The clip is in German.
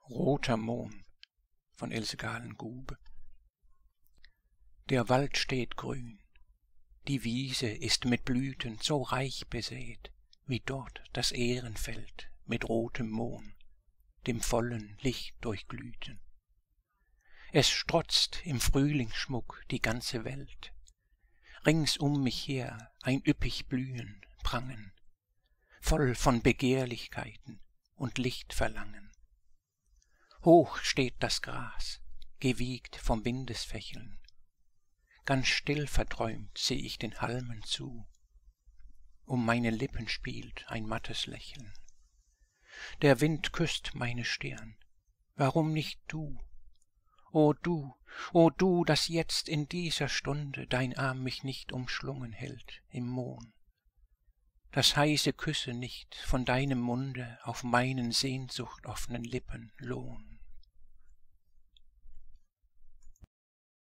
Roter Mohn von Else Galen-Gube. Der Wald steht grün, die Wiese ist mit Blüten so reich besät, wie dort das Ährenfeld mit rotem Mohn, dem vollen Licht durchglühten. Es strotzt im Frühlingsschmuck die ganze Welt, rings um mich her ein üppig Blühen, Prangen, voll von Begehrlichkeiten und Lichtverlangen. Hoch steht das Gras, gewiegt vom Windesfächeln, ganz still verträumt seh ich den Halmen zu, um meine Lippen spielt ein mattes Lächeln. Der Wind küsst meine Stirn, warum nicht du? O du, dass jetzt in dieser Stunde dein Arm mich nicht umschlungen hält im Mohn, dass heiße Küsse nicht von deinem Munde auf meinen sehnsuchtoffnen Lippen lohn.